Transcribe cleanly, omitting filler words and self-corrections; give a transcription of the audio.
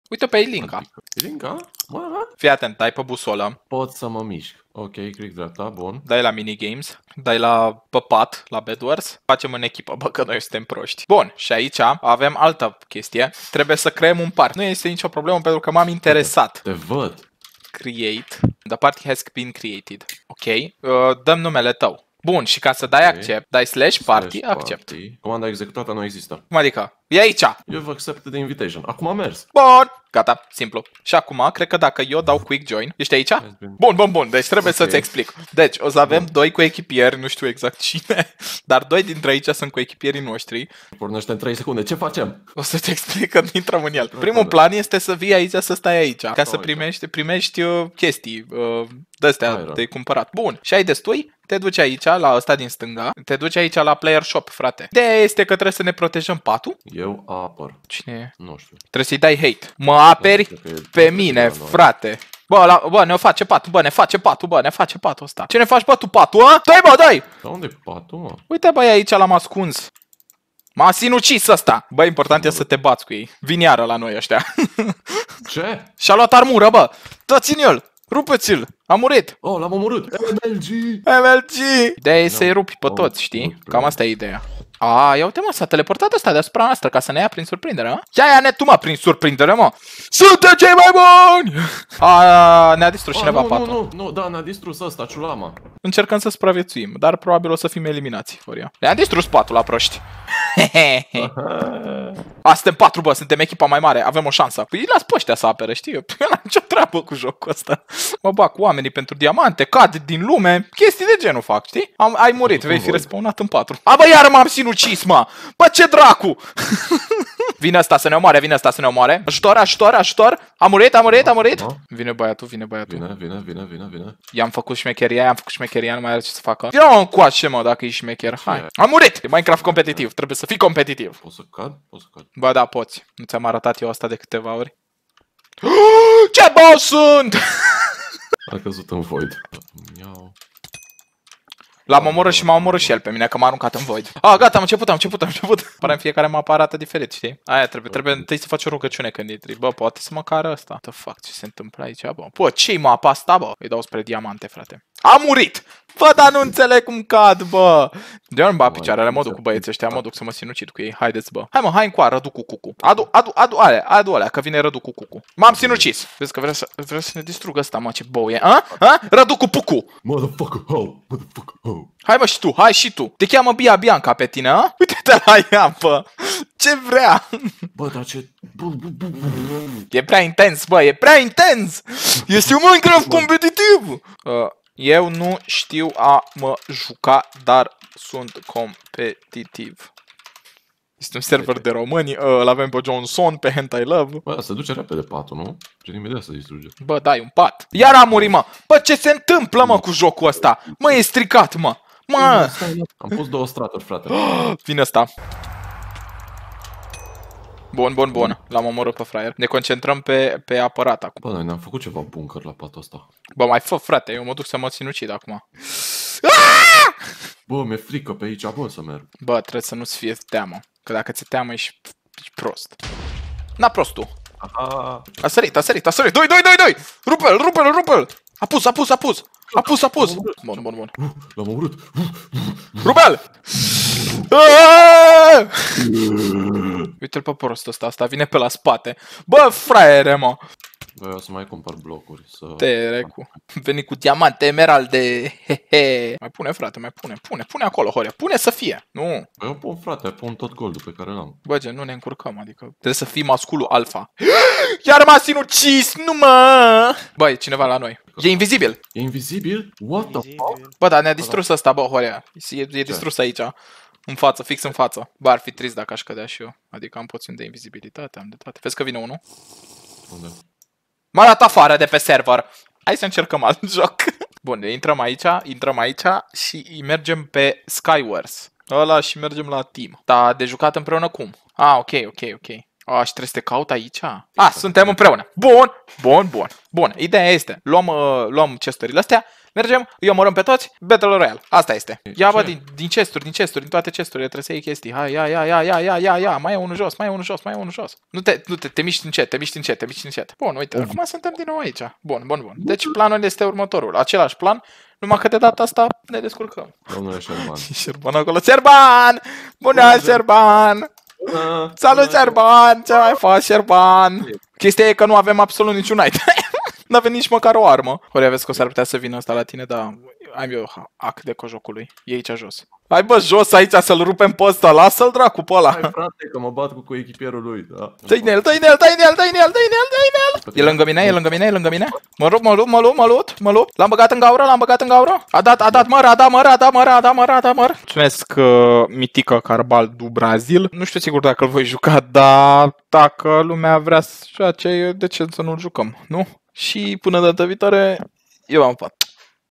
Uite pe Ilinca. Ilinca? Mă? Fii atent, dai pe busolă. Pot să mă mișc. Ok, click dreapta, bun. Dai la minigames, dai la păpat, la Bedwars, facem în echipă, bă, că noi suntem proști. Bun, și aici avem altă chestie, trebuie să creăm un party. Nu este nicio problemă pentru că m-am interesat. Te văd. Create, the party has been created. Ok, dăm numele tău. Bun, și ca să dai accept, dai slash party, accept. Comanda executată nu există. Cum adică? E aici. You've accepted the invitation. Acum a mers. Bun, gata, simplu. Și acum, cred că dacă eu dau quick join, ești aici? Bun, deci trebuie să-ți explic. Deci, o să avem doi coechipieri, nu știu exact cine, dar doi dintre aici sunt coechipierii noștri. Pornește în 3 secunde, ce facem? O să-ți explic când intrăm în el. Primul plan este să vii aici, să stai aici, ca să primești chestii de-astea de cumpărat. Bun, și ai destui, te duci aici, la ăsta din stânga, te duci aici la player shop, frate. Ideea este că trebuie să ne protejăm patul. Eu apăr. Cine e? Nu știu. Trebuie să-i dai hate. Mă aperi pe mine, frate. Bă, ne face patul, bă, ne face patul ăsta. Ce ne faci, bă, tu patul, a? Dai, bă, dai! Dar unde e patul, mă? Uite, bă, aici l-am ascuns. M-a sinucis ăsta. Bă, important e să te bați cu ei. Vin iară la noi ăștia. Ce? Și-a luat armură, bă. Dați-n el. Rupeți-l. A murit. Oh, l-am omorât. MLG. Ideea e să-i rupi pe toți, știi? Cam asta e ideea. Ia uite, mă, s-a teleportat ăsta deasupra noastră ca să ne ia prin surprindere, mă. Ia-ne tu, mă, prin surprindere, mă. Suntem cei mai buni! Ne-a distrus cineva patul. Nu, da, ne-a distrus ăsta, ciulama. Încercăm să supraviețuim, dar probabil o să fim eliminați, Horia. Ne-a distrus patul la proști. Suntem 4, bă, suntem echipa mai mare, avem o șansă. Păi las pe ăștia să apere, știi? Eu n-am nicio treabă cu jocul ăsta. Mă bag cu oamenii pentru diamante, cad din lume, chestii de genul fac, știi? Ai murit, vei fi respawnat în 4. Bă, iar m-am sinucis, mă! Bă, ce dracu! Vine ăsta să ne omoare, Ajutor! A murit? Vine băiatul. Vine. I-am făcut șmecheria, nu mai are ce să facă. Vino mă încoace, mă, dacă e șmecher, hai. Am murit! E Minecraft competitiv, trebuie să fii competitiv. Poți să cad? Bă, da, poți. Nu ți-am arătat eu asta de câteva ori? Ce bă sunt! A căzut în void. L-am omorât și m-a omorât și el pe mine, că m-a aruncat în void. Gata, am început. Pare în fiecare mapă arată diferit, știi? Aia trebuie întâi să faci o rugăciune când intri. Bă, poate să mă cară ăsta. What the fuck, ce se întâmplă aici, bă? Bă, ce-i mapa asta, bă? Îi dau spre diamante, frate. A murit! Bă, dar nu înțeleg cum cad, bă! De eu nu bat picioarele, mă duc cu băieții ăștia, mă duc să mă sinucid cu ei. Haideți, bă. Hai încoa, Rădu cu cucu. Adu alea, că vine Rădu cu cucu. M-am sinucis. Vezi că vrea să ne distrugă ăsta, mă, ce bou e. Rădu cu pucu. Motherfucker, ho. Hai, mă, hai și tu. Te cheamă Bianca pe tine, a? Uite-te la ea, bă. Ce vrea? Bă, dar ce... E prea intens, bă, e prea intens. Este un Minecraft competitiv. Eu nu știu a mă juca, dar sunt competitiv. Este un server de români, îl avem pe Johnson, pe Hentai Love. Bă, se duce repede patul, nu? Și imediat se distruge. Bă, dai un pat. Iar a murit, mă. Bă, ce se întâmplă, mă, cu jocul ăsta? Mă, e stricat, mă. Mă. Am pus 2 straturi, frate. Vine ăsta. Bun. L-am omorât pe fraier. Ne concentrăm pe apărat acum. Bă, noi ne-am făcut ceva bunker la patul ăsta. Bă, mai fă, frate, eu mă duc să mă sinucid acum. Bă, mi-e frică pe aici, bă, să merg. Bă, trebuie să nu-ți fie teamă. Că dacă ți-e teamă, ești prost. Na, prostul. A sărit. 2! Rupe-l! A pus! Bun. L-am omorât. Rupe-l! Uite-l pe prostul ăsta, asta vine pe la spate. Bă, fraiere, mă! Bă, o să mai cumpăr blocuri, să... Te recu. Veni cu diamante, emeralde. Mai pune, frate, mai pune. Pune acolo, Horia. Pune să fie. Nu. Bă, eu pun, frate, pun tot goldul pe care l-am. Bă, gen, nu ne încurcăm, adică trebuie să fii masculul alfa. Iar m-a sinucis, nu mă! Bă, e cineva la noi. E invizibil. E invizibil? What the fuck? Bă, dar ne-a distrus ăsta, bă, Horia. E distrus aici. În față, fix în față. Bă, ar fi trist dacă aș cădea și eu. Adică am puțin de invizibilitate, am de toate. Vezi că vine unul? Unde? M-a dat afară de pe server. Hai să încercăm alt joc. Bun, intrăm aici și mergem pe Skywars. Ăla și mergem la team. Da, de jucat împreună cum? Ok. Și trebuie să te caut aici? Suntem împreună. Bun. Ideea este, luăm chestările astea, Mergem, îi omorâm pe toți, Battle Royale. Asta este. Ia, bă, din chesturi, din toate chesturile, trebuie să iei chestii. Hai, ia, mai e unul jos. Nu te miști încet. Bun, uite, acum suntem din nou aici. Bun. Deci planul este următorul. Același plan, numai că de data asta ne descurcăm. Domnule Șerban. Șerban acolo. Șerban! Bună, Șerban! Salut, Șerban! Ce mai faci, Șerban? Chestia e că nu avem absolut niciun item. N-avem nici măcar o armă. Ori vezi că o s-ar putea să vină ăsta la tine, dar am eu hack de cojocului. E aici jos. Hai bă, jos aici să-l rupem pe ăsta, lasă-l dracu pe ăla. Hai frate, că mă bat cu echipierul lui, da. Dă-i în el. E lângă mine. Mă lupt. L-am băgat în gaură. A dat măr. Mulțumesc, Mitică Carbal du Brazil. Nu știu sigur dacă îl voi juca, dar dacă lumea vrea să joace, de ce să nu-l jucăm, nu? Și până data viitoare, eu am pat.